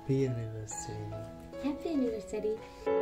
Happy anniversary. Happy anniversary.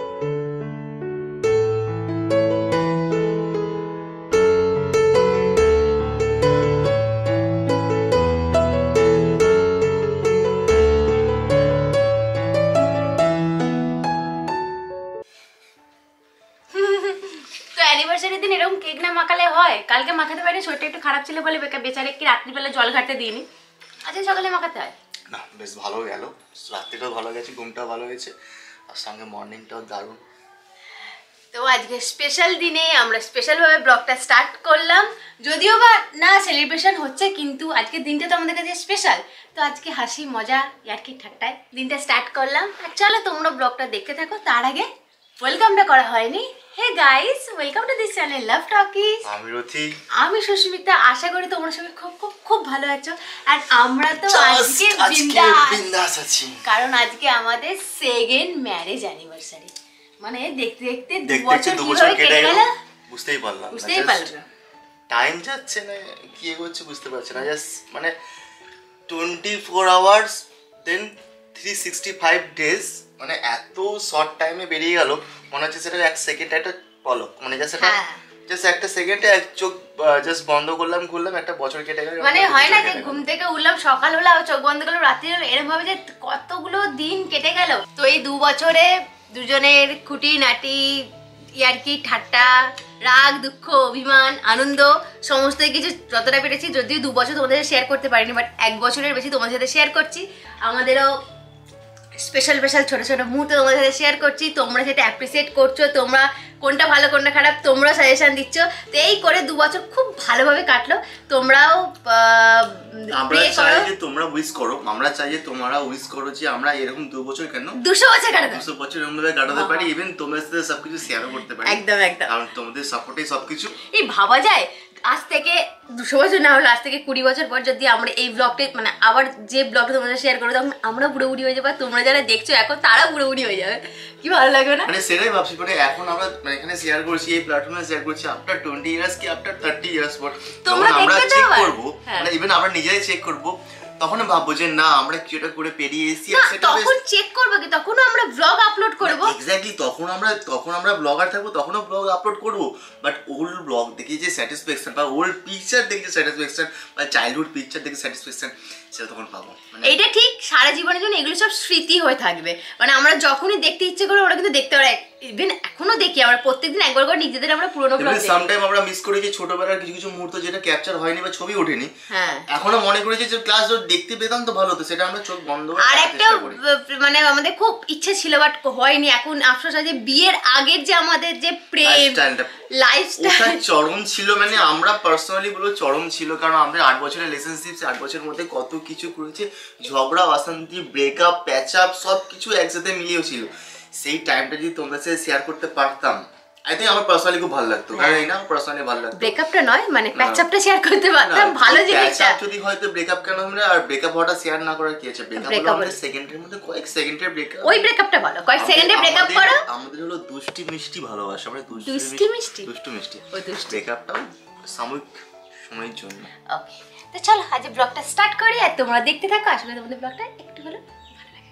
অ্যানিভার্সারির দিন এরকম কেক না মাখালে হয়? কালকে মাখাতে পারিনি, শরীরটা একটু খারাপ ছিল বলে বেচারে কি রাত্রিবেলা জল ঘাটতে দিইনি, আজকে সকালে মাখাতে হয়। না বেশ ভালো গেল, রাত্রিটাও ভালো গেছে, ঘুমটাও ভালো হয়েছে, আর সঙ্গে মর্নিংটাও দারুণ। তো আজকে স্পেশাল দিনে আমরা স্পেশালভাবে ব্লগটা স্টার্ট করলাম, যদিও বা না সেলিব্রেশন হচ্ছে, কিন্তু আজকের দিনটা তো আমাদের কাছে স্পেশাল। তো আজকে হাসি মজা ইয়ার্কি ঠাট্টায় দিনটা স্টার্ট করলাম। আর চলো তোমরা ব্লগটা দেখতে থাকো। তার আগে ওয়েলকামটা করা হয়নি। Hey guys, welcome to this channel Love Talkies. আমি রথি, আমি সুস্মিতা। আশা করি তোমরা সবাই খুব খুব খুব ভালো আছো। আর আমরা তো আজকে বিন্দাস আছি, কারণ আজকে আমাদের সেকেন্ড ম্যারেজ অ্যানিভার্সারি। মানে দেখতে দেখতে 2 বছর কিভাবে কেটে গেল বুঝতেই পারলাম না। টাইম যাচ্ছে না, কি এগোচ্ছে বুঝতে পারছি না। জাস্ট মানে 24 আওয়ার্স দেন 365 ডেজ, মানে এত শর্ট টাইমে বেরিয়ে গেল, মনে হচ্ছে সেটা 1 সেকেন্ড একটা পলক, মানে জাস্ট একটা সেকেন্ডে এক চোখ জাস্ট বন্ধ করলাম খুললাম, একটা বছর কেটে গেল। মানে হয় না যে ঘুম থেকে উঠলাম সকাল হলো চোখ বন্ধ করলাম রাত্রি হলো, এরকম ভাবে যে কতগুলো দিন কেটে গেল। তো এই 2 বছরে দুজনের খুঁটি নাটি ইয়ার্কি ঠাট্টা রাগ দুঃখ অভিমান আনন্দ সমস্ত কিছু যতটা পেরেছি, যদিও 2 বছর তোমাদের সাথে শেয়ার করতে পারিনি, বাট 1 বছরের বেশি তোমাদের সাথে শেয়ার করছি। আমাদেরও স্পেশাল ছোট ছোট মুহূর্ত তোমাদের সাথে শেয়ার করছি। তোমরা সেটা অ্যাপ্রিসিয়েট করছো, তোমরা কোনটা ভালো কোনটা খারাপ তোমরা সাজেশন দিচ্ছ। তো এই করে 2 বছর খুব ভালোভাবে কাটলো। তোমরাও আমরা চাই যে তোমরা উইশ করো, আমরা চাই যে তোমরা উইশ করো যে আমরা এরকম 2 বছর কেন 200 বছর কাটাতে 200 বছর এরকম ভাবে কাটাতে পারি, ইভেন তোমাদের সাথে সবকিছু শেয়ারও করতে পারি। একদম একদম, কারণ তোমাদের সাপোর্টেই সবকিছু। এই ভাবা যায় আজ থেকে 200 বছর না হলো, আজ থেকে 20 বছর পর যদি আমরা এই ব্লগটা মানে আবার যে ব্লগটা তোমাদের শেয়ার করবো, তখন আমরা বুড়ো বুড়ি হয়ে যাবো, তোমরা যারা দেখছো এখন তারা বুড়ো বুড়ি হয়ে যাবে। কি ভালো লাগবে না? মানে সেটাই ভাবছি, মানে এখন আমরা এখানে শেয়ার করছি, এই প্ল্যাটফর্মে শেয়ার করছি আফটার 20 ইয়ার্স কি আফটার 30 ইয়ার্স পর তোমরা আমরা চেক করব, হ্যাঁ। মানে ইভেন আমরা নিজেরাই চেক করব, তখন ভাববো যে না আমরা কিছুটা করে পেরিয়ে এসেছি। তখন চেক করব কি, তখনও আমরা ব্লগ আপলোড করব। এক্স্যাক্টলি, তখন আমরা ব্লগার থাকবো, তখনও ব্লগ আপলোড করব। বাট ওল্ড ব্লগ দেখে যে স্যাটিসফ্যাকশন বা ওল্ড পিকচার দেখে স্যাটিসফ্যাকশন বা চাইল্ডহুড পিকচার দেখে স্যাটিসফ্যাকশন, সেটা তখন পাবো। এইটা ঠিক, সারা জীবনের জন্য এগুলো সব স্মৃতি হয়ে থাকবে। মানে আমরা যখনই দেখতে ইচ্ছে করি ওরা কিন্তু দেখতে পারে। ইভেন এখনো দেখি আমরা প্রত্যেকদিন একবার করে নিজেদের আমরা পুরনো ব্লগ দেখি। সামটাইম আমরা মিস করি যে ছোটবেলার কিছু কিছু মুহূর্ত যেটা ক্যাপচার হয়নি বা ছবি ওঠেনি, হ্যাঁ এখনো মনে করি যে ক্লাস দেখতে পেতাম তো ভালো হতো, সেটা আমরা চোখ বন্ধ করে। আর একটা মানে আমাদের খুব ইচ্ছে ছিল বাট হয়নি। এখন আফসোস আছে বিয়ের আগের যে আমাদের যে প্রেম লাইফস্টাইল চরম ছিল, মানে আমরা পার্সোনালি বলবো চরম ছিল। কারণ আমাদের 8 বছরের রিলেশনশিপ, 8 বছরের মধ্যে কত কিছু করেছে, ঝগড়া অশান্তি ব্রেকআপ প্যাচ আপ সব কিছু একসাথে মিলিয়েও ছিল। সেই টাইমটা যদি তোমাদের সাথে শেয়ার করতে পারতাম, আই থিংক আমার পার্সোনালি খুব ভালো লাগতো। কারণ এই না পার্সোনালি ভালো লাগতো, ব্রেকআপটা নয় মানে প্যাচ আপটা শেয়ার করতে পারতাম, ভালো জিনিসটা। যদি হয়তো ব্রেকআপ কেন আমরা আর ব্রেকআপ হওয়াটা শেয়ার না করার কি আছে? ব্রেকআপ আমাদের সেকেন্ডের মধ্যে কয়েক সেকেন্ডের ব্রেকআপ, ওই ব্রেকআপটা ভালো, কয়েক সেকেন্ডে ব্রেকআপ করো। আমাদের হলো দুষ্টি মিষ্টি ভালোবাসা, আমরা দুষ্টু মিষ্টি ওই দুষ্টু ব্রেকআপটাও সাময়িক সময়ের জন্য। ওকে, তো চলো আজ ব্লগটা স্টার্ট করি, আর তোমরা দেখতে থাকো। আসলে তোমাদের ব্লগটা একটু হলো ভালো লাগে।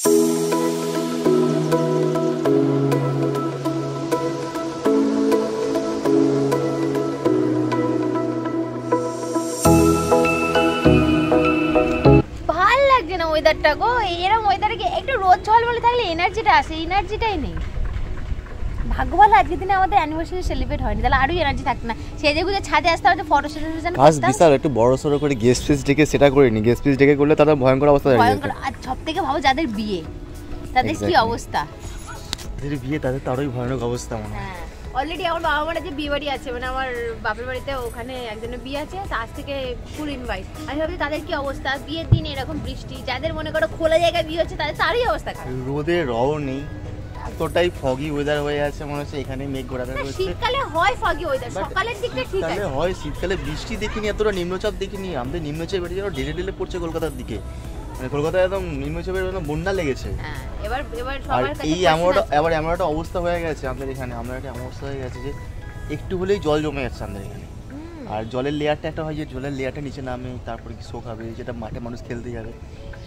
ভাল লাগছে না ওয়েদারটা গো, এরকম ওয়েদারে কি একটু রোদ ঝলমলে থাকলে এনার্জিটা আসে, এনার্জিটাই নেই। ভাগ্য ভালো আজকের দিনে আমাদের অ্যানিভার্সারি সেলিব্রেট হয়নি, তাহলে আরো এনার্জি থাকতো না। সেজে গুজে ছাদে আসতে হবে, ফটো সেশন কাজ বিশাল একটু বড় সরো করে গেস্ট ফিস ডেকে সেটা করিনি। গেস্ট ফিস ডেকে করলে তারা ভয়ঙ্কর অবস্থা হয়ে ভয়ঙ্কর। আর সবথেকে ভাবো যাদের বিয়ে, তাদের কি অবস্থা, যাদের বিয়ে তাদের তারই ভয়ানক অবস্থা মনে হয়। হ্যাঁ অলরেডি আমার বাবা মারা যে বিয়ে বাড়ি আছে, মানে আমার বাপের বাড়িতে ওখানে একজনের বিয়ে আছে, তা আজ থেকে ফুল ইনভাইট। আমি ভাবছি তাদের কি অবস্থা, বিয়ের দিন এরকম বৃষ্টি, যাদের মনে করো খোলা জায়গায় বিয়ে হচ্ছে তাদের তারই অবস্থা খারাপ। রোদে রও নেই, এতটাই ফগি ওয়েদার হয়ে আছে, মনে হচ্ছে এখানে মেঘ ঘোরাঘুরি করছে। শীতকালে হয় ফগি ওয়েদার, সকালের দিকটা ঠিক আছে। শীতকালে হয়, শীতকালে বৃষ্টি দেখিনি, এতটা নিম্নচাপ দেখিনি। আমাদের নিম্নচাপ বেড়ে যেন ঢেলে ঢেলে পড়ছে কলকাতার দিকে, মানে কলকাতায় একদম নিম্নচাপের বন্যা লেগেছে। হ্যাঁ এবার সবার কাছে এই এমন একটা অবস্থা হয়ে গেছে আমাদের এখানে, আমরা একটা এমন অবস্থা হয়ে গেছে যে একটু হলেই জল জমে যাচ্ছে আমাদের এখানে। আর জলের লেয়ারটা একটা হয় যে জলের লেয়ারটা নিচে নামে, তারপরে কি শোক হবে, যেটা মাঠে মানুষ খেলতে যাবে,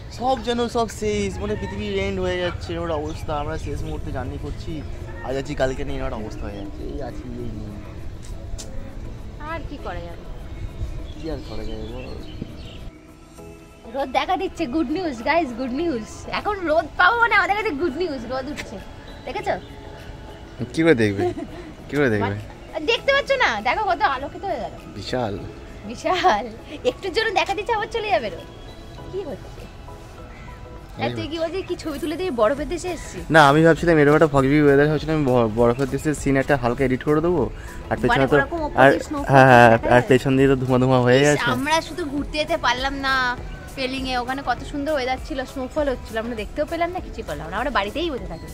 সব যেন সব শেষ, মানে পৃথিবীর এন্ড হয়ে যাচ্ছে ওর অবস্থা। আমরা শেষ মুহূর্তে জার্নি করছি, আজ আছি কালকে নেই, ওর অবস্থা হয়ে যাচ্ছে। এই আছি এই নেই, আর কি করা যাবে, কি আর করা যাবে বল। রোদ দেখা দিচ্ছে, good news guys, good news. এখন রোদ পাবো মানে আমাদের কাছে গুড নিউজ, রোদ উঠছে, দেখেছো? কি করে দেখবে, কি করে দেখবে? দেখতে পাচ্ছ না, দেখো কত আলোকিত হয়ে গেল, বিশাল বিশাল। একটুর জন্য দেখা দিচ্ছে আবার চলে যাবে রোদ, কি হচ্ছে? আর তুই কি বলছিস, কি ছবি তুলে দিয়ে বরফের দেশে এসেছিস? না, আমি ভাবছিলাম এরকম একটা ফগি ওয়েদার হচ্ছিল, আমি বরফের দেশের সিন একটা হালকা এডিট করে দেবো, আর পেছনে তো আর পেছন দিয়ে তো ধোঁয়া ধোঁয়া হয়ে গেছে। আমরা শুধু ঘুরতে যেতে পারলাম না পেলিং এ, ওখানে কত সুন্দর ওয়েদার ছিল, স্নোফল হচ্ছিল, আমরা দেখতেও পেলাম না, কিছু পেলাম না, আমরা বাড়িতেই বসে থাকি।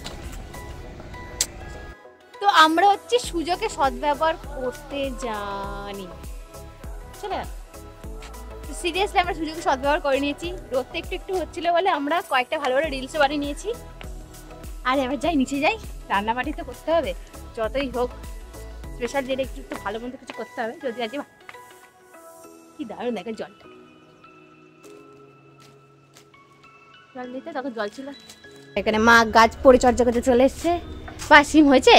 তো আমরা হচ্ছে সুযোগে সদ্ব্যবহার করতে জানি, চলে সিরিয়াসলি আমরা সুযোগে সদ্ব্যবহার করে নিয়েছি। রোদটা একটু একটু হচ্ছিল বলে আমরা কয়েকটা ভালো ভালো রিলসও বানিয়ে নিয়েছি। আর এবার যাই, নিচে যাই, রান্নাবাড়ি তো করতে হবে, যতই হোক স্পেশাল যেটা একটু একটু ভালো মন্দ কিছু করতে হবে। যদি আজকে কি দারুণ দেখে জলটা, জল দিতে তখন জল ছিল। এখানে মা গাছ পরিচর্যা করতে চলে এসছে। বা সিম হয়েছে,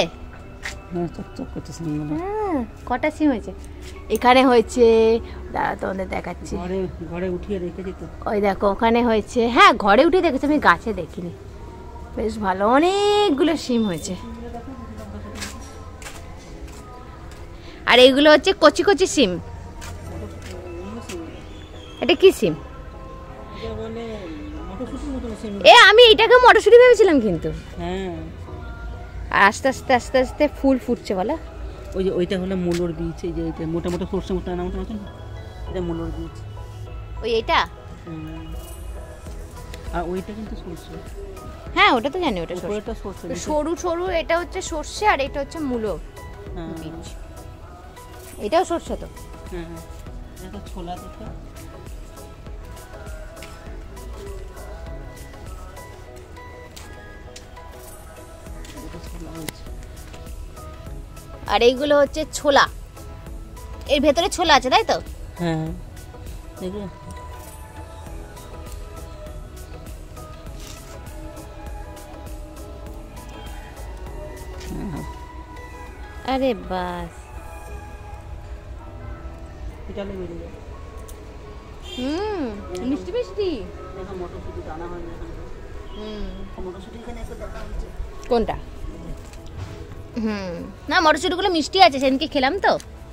কটা সিম হয়েছে? এখানে হয়েছে, দাঁড়া তোমাদের দেখাচ্ছি, ঘরে উঠিয়ে রেখেছি তো, ওই দেখো ওখানে হয়েছে। হ্যাঁ ঘরে উঠিয়ে দেখেছি, আমি গাছে দেখিনি। বেশ ভালো, অনেকগুলো সিম হয়েছে। আর এইগুলো হচ্ছে কচি কচি সিম। এটা কি সিম? এ আমি এটাকে মটরশুঁটি ভেবেছিলাম কিন্তু। হ্যাঁ, আর আস্তে আস্তে আস্তে আস্তে ফুল ফুটছে বলো। ওই যে ওইটা হলো মূলোর বীজ, এই যে এইটা মোটা মোটা সরষে মোটা না মোটা মতন, এটা মূলোর বীজ। ওই এটা, আর ওইটা কিন্তু সরষে। হ্যাঁ ওটা তো জানি, ওটা ওইটা সরষে, সরু সরু, এটা হচ্ছে সরষে আর এটা হচ্ছে মূলো বীজ। এটাও সরষে তো। হ্যাঁ, এটা ছোলা দেখো। আর এইগুলো হচ্ছে ছোলা, এর ভেতরে ছোলা আছে তাই তো? হ্যাঁ দেখো, আরে বাস, এটা লে বেরিয়ে যায়। মিষ্টি মিষ্টি। দেখো মটরশুঁটি দানা হয় না, মটরশুঁটি এখানে একটা দানা হচ্ছে। কোনটা? না মটরশুঁটিগুলো মিষ্টি আছে, সেদিনকে খেলাম তো।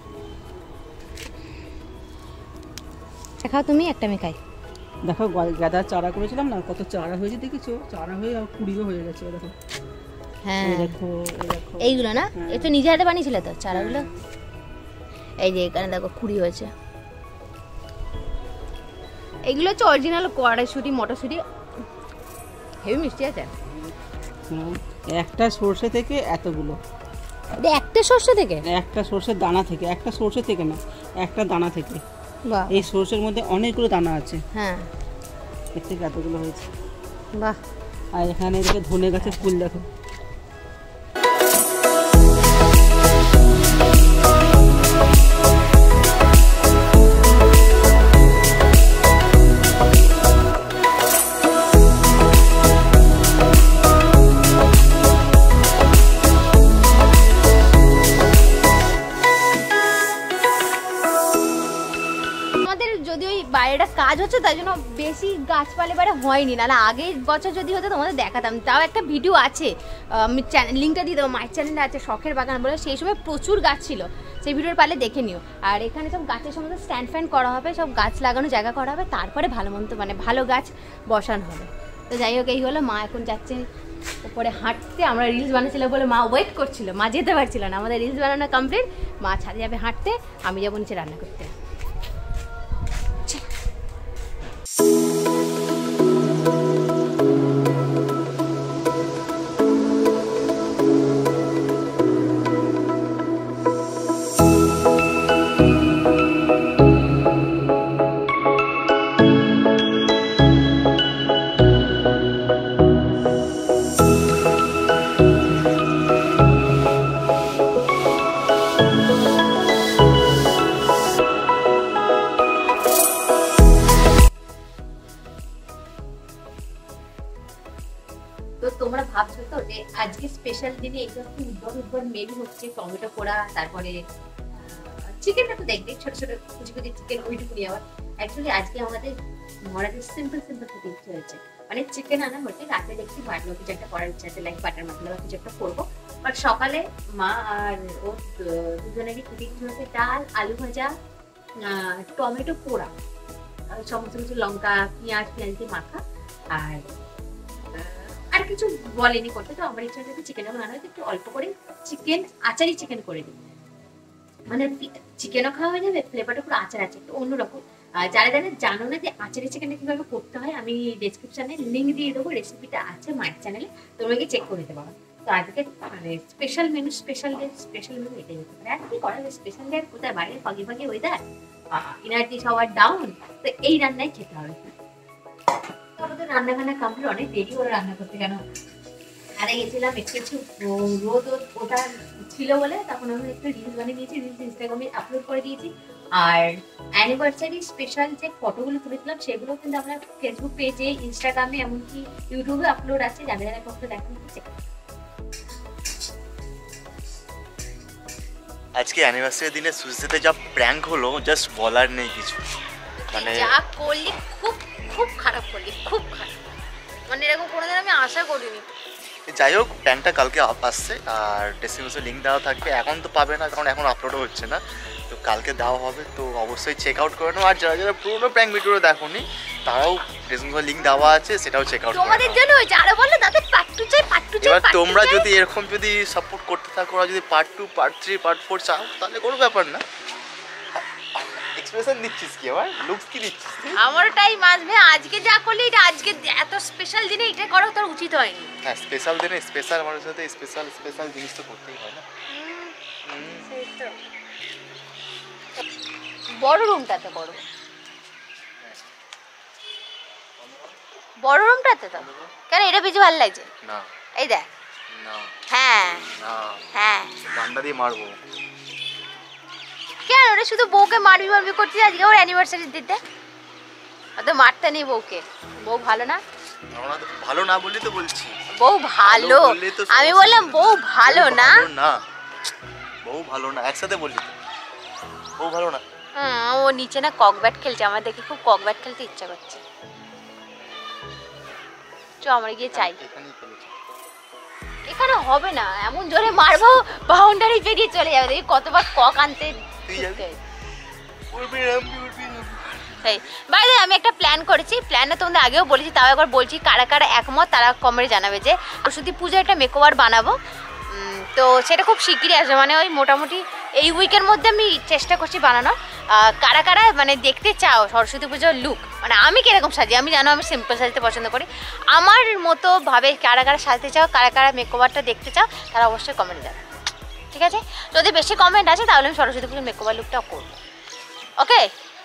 খাও তুমি, একটা আমি খাই। দেখো গাদার চারা করেছিলাম না, কত চারা হয়েছে দেখেছো? চারা হয়ে আর কুড়িও হয়ে গেছে দেখো। হ্যাঁ দেখো দেখো, এইগুলো না, এটা নিজে হাতে বানিয়েছিলে তো চারাগুলো? এই যে এখানে দেখো কুড়ি হয়েছে। এগুলো হচ্ছে অরিজিনাল কড়াইশুঁটি, মটরশুঁটি, হেভি মিষ্টি আছে। একটা সরষে থেকে এতগুলো, একটা সরষে থেকে, একটা সরষের দানা থেকে, একটা সরষে থেকে না, একটা দানা থেকে। বাহ, এই সরষের মধ্যে অনেকগুলো দানা আছে। হ্যাঁ এর থেকে এতগুলো হয়েছে। বাহ। আর এখানে দেখে ধনে গাছের ফুল দেখো। বাইরেটা কাজ হচ্ছে তাই জন্য বেশি গাছপালা বাড়ে হয়নি, নাহলে আগের বছর যদি হতো তোমাদের দেখাতাম। তাও একটা ভিডিও আছে, আমি লিঙ্কটা দিয়ে দেবো, মায়ের চ্যানেলে আছে, শখের বাগান বলে, সেই সময় প্রচুর গাছ ছিল, সেই ভিডিওর পারলে দেখে নিও। আর এখানে সব গাছের সমস্ত স্ট্যান্ড ফ্যান্ড করা হবে, সব গাছ লাগানো জায়গা করা হবে, তারপরে ভালো মতো মানে ভালো গাছ বসানো হবে। তো যাই হোক এই হলো, মা এখন যাচ্ছে উপরে হাঁটতে। আমরা রিলস বানাচ্ছিলাম বলে মা ওয়েট করছিল, মা যেতে পারছিল না। আমাদের রিলস বানানো কমপ্লিট, মা ছাদে যাবে হাঁটতে, আমি যাবো নিচে রান্না করতে। তো তোমরা ভাবছো তো যে আজকে স্পেশাল দিনে এটা কি উদ্ভট মেনু হচ্ছে, টমেটো পোড়া, তারপরে চিকেনটা তো দেখবে ছোট ছোট কুচি কুচি চিকেন ওইটুকুনি। আবার অ্যাকচুয়ালি আজকে আমাদের মরাদের সিম্পল খেতে ইচ্ছে হয়েছে, মানে চিকেন আনা হচ্ছে, রাতে দেখছি বাটলো কিছু একটা করার ইচ্ছা আছে, লাইক বাটার মশলা বা কিছু একটা করবো। বাট সকালে মা আর ও দুজনেরই খেতে ইচ্ছে হয়েছে ডাল, আলু ভাজা, টমেটো পোড়া, সমস্ত কিছু লঙ্কা পেঁয়াজ দিয়ে মাখা, আর কিছু বলেনি করতে। তো আমার ইচ্ছা হচ্ছে চিকেন যখন আনা হয়েছে একটু অল্প করে চিকেন আচারি চিকেন করে দিই, মানে চিকেনও খাওয়া হয়ে যাবে, ফ্লেভারটা পুরো আচার আছে একটু অন্যরকম। যারা যারা জানো না যে আচারি চিকেনটা কিভাবে করতে হয়, আমি ডিসক্রিপশনে লিঙ্ক দিয়ে দেবো, রেসিপিটা আছে মায়ের চ্যানেলে, তোমরা গিয়ে চেক করে নিতে পারো। তো আজকে মানে স্পেশাল মেনু এটাই হতে পারে। আর কি করা যায়, স্পেশাল ডে কোথায়, বাইরে ফাঁকি ওয়েদার, এনার্জি সবার ডাউন, তো এই রান্নাই খেতে হবে। আমাদের রান্না বান্না কমপ্লিট, অনেক দেরি হলো রান্না করতে, কেন আরে গেছিলাম একটু রোদ ওটা ছিল বলে, তখন আমি একটু রিলস বানিয়ে দিয়েছি, রিলস ইনস্টাগ্রামে আপলোড করে দিয়েছি। আর অ্যানিভার্সারি স্পেশাল যে ফটোগুলো তুলেছিলাম সেগুলো কিন্তু আমরা ফেসবুক পেজে, ইনস্টাগ্রামে, এমনকি ইউটিউবে আপলোড আছে, যারা যারা কখনো দেখেন। আজকে অ্যানিভার্সারি দিনে সুজিতে যা প্র্যাঙ্ক হলো জাস্ট বলার নেই কিছু, মানে যা করলি খুব খারাপ করলি, খুব খারাপ, মানে এরকম কোনোদিন আমি আশা করিনি। যাই হোক, প্র্যাঙ্কটা কালকে আসছে আর ডেসক্রিপশনে লিঙ্ক দেওয়া থাকবে। এখন তো পাবে না, কারণ এখন আপলোডও হচ্ছে না, তো কালকে দেওয়া হবে, তো অবশ্যই চেক আউট করে নাও। আর যারা যারা পুরোনো প্র্যাঙ্ক ভিডিও দেখোনি তারাও ডেসক্রিপশনে লিঙ্ক দেওয়া আছে, সেটাও চেক আউট করে নাও। তোমাদের জন্য হয়েছে, আরো বলো তাদের পার্ট 2 চাই। এবার তোমরা যদি এরকম যদি সাপোর্ট করতে থাকো, আর যদি পার্ট 2, পার্ট 3, পার্ট 4 চাও, তাহলে কোনো ব্যাপার না। এক্সপ্রেশন দিচ্ছিস কি, আবার লুকস কি দিচ্ছিস? আমার টাইম আসবে, আজকে যা করলি এটা আজকে এত স্পেশাল দিনে এটা করা তোর উচিত হয়নি। হ্যাঁ, স্পেশাল দিনে স্পেশাল মানুষের সাথে স্পেশাল জিনিস তো করতেই হয় না। বড় রুমটাতে বড় রুমটাতে তো কেন এটা বেশি ভালো লাগছে না? এই দেখ না, হ্যাঁ না, হ্যাঁ, ডান্ডা দিয়ে মারবো। কেন ওরা শুধু বউকে মারবি করছিস আজকে ওর অ্যানিভার্সারি দিতে? অত মারতে নেই বউকে, বউ ভালো না? ভালো না বললি তো বলছি। বউ ভালো, আমি বললাম বউ ভালো না। বউ ভালো না একসাথে বললি তো, বউ ভালো না। ও নিচে না কক ব্যাট খেলছে, আমার দেখে খুব কক ব্যাট খেলতে ইচ্ছা করছে। চ আমরা গিয়ে চাই। এখানে হবে না, এমন জোরে মারবো বাউন্ডারি পেরিয়ে চলে যাবে, দেখি কতবার কক আনতে। বাইরে আমি একটা প্ল্যান করেছি, প্ল্যানটা তোমাদের আগেও বলেছি, তাও একবার বলছি, কারা কারা একমত তারা কমেন্টে জানাবে যে সরস্বতী পুজো একটা মেকওভার বানাবো। তো সেটা খুব শিগগিরই আসবে, মানে ওই মোটামুটি এই উইকের মধ্যে আমি চেষ্টা করছি বানানোর। কারা কারা মানে দেখতে চাও সরস্বতী পুজোর লুক, মানে আমি কিরকম সাজি, আমি জানো আমি সিম্পল সাজতে পছন্দ করি, আমার মতো ভাবে কারা কারা সাজতে চাও, কারা কারা মেকওভারটা দেখতে চাও, তারা অবশ্যই কমেন্টে যাবে, ঠিক আছে? যদি বেশি কমেন্ট আছে তাহলে আমি সরস্বতী পুজোর মেকওভার লুকটাও করবো, ওকে?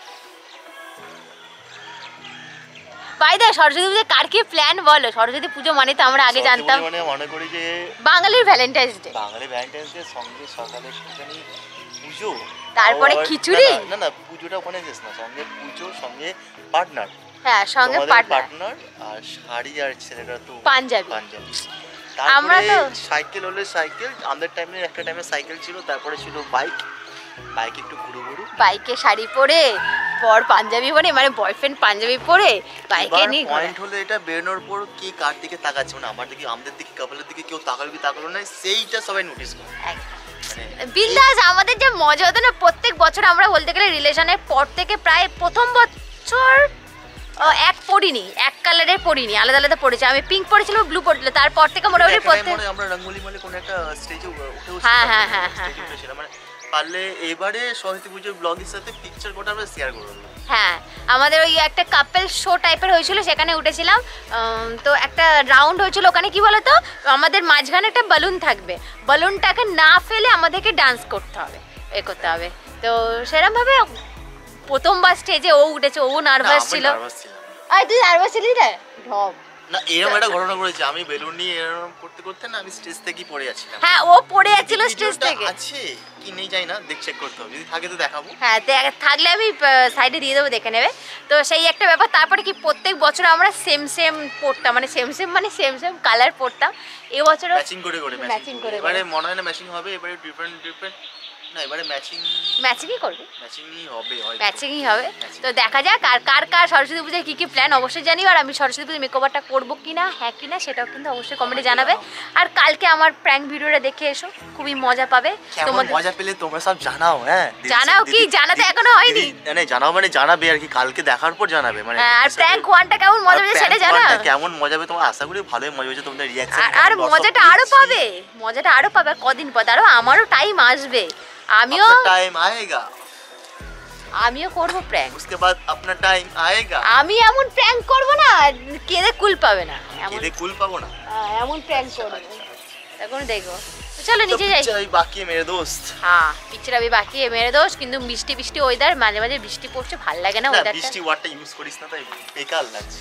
বাই দ্য সরস্বতী পুজো কার কি প্ল্যান বলো? সরস্বতী পুজো মানে তো আমরা আগে জানতাম মানে মনে করি যে বাঙালির ভ্যালেন্টাইন্স ডে, বাঙালির ভ্যালেন্টাইন্স ডে সঙ্গে সকালে সেখানে পুজো, তারপরে খিচুড়ি। না পুজোটা ওখানে শেষ না, সঙ্গে পুজো, সঙ্গে পার্টনার। হ্যাঁ, সঙ্গে পার্টনার আর শাড়ি, আর ছেলেটা তো পাঞ্জাবি। আমরা তো সাইকেল হলে সাইকেল, আমাদের টাইমে একটা টাইমে সাইকেল ছিল, তারপরে ছিল বাইক একটু ঘুরু বাইকে শাড়ি পরে, বর পাঞ্জাবি পরে, মানে বয়ফ্রেন্ড পাঞ্জাবি পরে বাইকে নিয়ে। পয়েন্ট হলো এটা বেরোনোর পর কি কার দিকে তাকাচ্ছে, মানে আমার দিকে, আমাদের দিকে, কাপলের দিকে কেউ তাকালো না, সেইটা সবাই নোটিস করে। বিন্দাস আমাদের যে মজা হতো না প্রত্যেক বছর, আমরা বলতে গেলে রিলেশনের পর থেকে প্রায় প্রথম বছর এক পড়িনি, এক কালারের পড়িনি, আলাদা আলাদা পড়েছে, আমি পিঙ্ক পড়েছিলাম, ব্লু পড়েছিল, তারপর থেকে মোটামুটি প্রত্যেক আমরা রঙ্গোলি মানে কোন একটা স্টেজে উঠেও হ্যাঁ মানে পারলে এবারে সরস্বতী পুজোর ব্লগের সাথে পিকচার কোটা আমরা শেয়ার করব। হ্যাঁ, আমাদের ওই একটা কাপল শো টাইপের হয়েছিল, সেখানে উঠেছিলাম। তো একটা রাউন্ড হয়েছিল, ওখানে কি বলতো আমাদের মাঝখানে একটা বালুন থাকবে, বালুনটাকে না ফেলে আমাদেরকে ডান্স করতে হবে, করতে হবে। তো সেরকমভাবে প্রথমবার স্টেজে ও উঠেছে, ও নার্ভাস ছিল। আর তুই নার্ভাস ছিলি রে? ঢপ না এরকম একটা ঘটনা করেছে, আমি বেলুন নিয়ে এরকম করতে করতে না আমি স্টেজ থেকেই পড়ে যাচ্ছিলাম। হ্যাঁ ও পড়ে যাচ্ছিল স্টেজ থেকে। আছে কি নেই জানি না, দেখ চেক করতে হবে, যদি থাকে তো দেখাবো। হ্যাঁ থাকলে আমি সাইডে দিয়ে দেবো, দেখে নেবে। তো সেই একটা ব্যাপার। তারপরে কি প্রত্যেক বছর আমরা সেম সেম পড়তাম, মানে সেম সেম কালার পড়তাম। এবছরও ম্যাচিং করে ম্যাচিং করে। এবারে মনে হয় না ম্যাচিং হবে, এবারে ডিফারেন্ট না, এবারে ম্যাচিংই করবে, ম্যাচিংই হবে হয়তো। ম্যাচিংই হবে। তো দেখা যাক আর কার সরস্বতী পূজায় কী কী প্ল্যান অবশ্যই জানিও। আর আমি সরস্বতী পুজোর মেকওভারটা করবো কিনা, হ্যাঁ কিনা সেটাও কিন্তু অবশ্যই কমেন্টে জানাবে। আর কালকে আমার প্র্যাঙ্ক ভিডিওটা দেখে এসো, খুবই মজা পাবে। তোমাদের মজা পেলে তোমরা সব জানাও। হ্যাঁ জানাও, কি জানাতে এখনো হয়নি, মানে জানাও মানে জানাবে আর কি, কালকে দেখার পর জানাবে। মানে আর প্র্যাঙ্ক ওয়ানটা কেমন মজা পেয়েছে সেটা জানাও, কেমন মজা হবে তোমরা আশা করি ভালোই মজা হয়েছে তোমাদের রিঅ্যাকশন। আর মজাটা আরো পাবে, মজাটা আরো পাবে কদিন পর। আরো আমারও টাইম আসবে, আমিও টাইম আয়েগা, আমিও করবো প্র্যাঙ্ক। उसके बाद अपना टाइम आएगा। আমি এমন প্র্যাঙ্ক করব না কেঁদে কুল পাবে না, কেঁদে কুল পাবো না, এমন প্র্যাঙ্ক করব তখন দেখো। চলো নিচে যাই। পিকচার अभी बाकी है मेरे दोस्त। হ্যাঁ পিকচার अभी बाकी है मेरे दोस्त। কিন্তু বৃষ্টি ওয়েদার, মাঝে মাঝে বৃষ্টি পড়ছে, ভালো লাগে না ওয়েদারটা। বৃষ্টি ওয়ার্ডটা ইউজ করিস না, তাই বেকার লাগছে।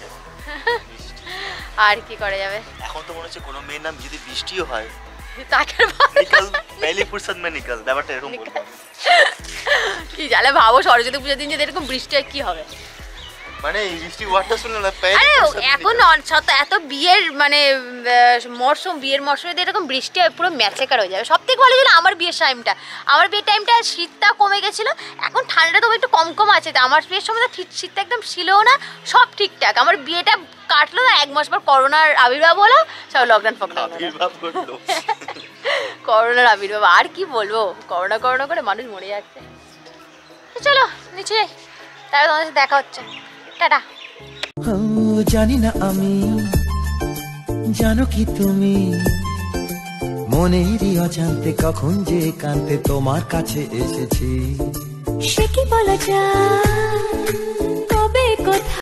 আর কি করা যাবে, এখন তো মনে হচ্ছে কোনো মেয়ের নাম যদি বৃষ্টিও হয় তাকের নিকল পहली फुर्सत में निकल, ব্যাপারটা এরকম বলবো। কি জালে ভাবো সরস্বতী পূজার দিন যদি এরকম বৃষ্টি হয় কি হবে। মানে এই বৃষ্টি ওয়ার্ডটা শুনলে না আরে এখন এত বিয়ের মানে বিয়ের মরশুমে যদি এরকম বৃষ্টি হয় পুরো ম্যাচেকার হয়ে যাবে। সব থেকে ভালো ছিল আমার বিয়ের টাইমটা শীতটা কমে গেছিলো, এখন ঠান্ডা তো একটু কম আছে। আমার বিয়ের সময় তো শীতটা একদম ছিলও না, সব ঠিকঠাক। আমার বিয়েটা কাটলো না, 1 মাস পর করোনার আবির্ভাব হলো, সব লকডাউন করোনার আবির্ভাব। আর কি বলবো, করোনা করে মানুষ মরে যাচ্ছে। তো চলো নিচে যাই, তারপরে তোমাদের সাথে দেখা হচ্ছে। টাটা। জানি না আমি, জানো কি তুমি, মনেরই অজান্তে কখন যে কান্তে তোমার কাছে এসেছি। সে কি বলা যায়।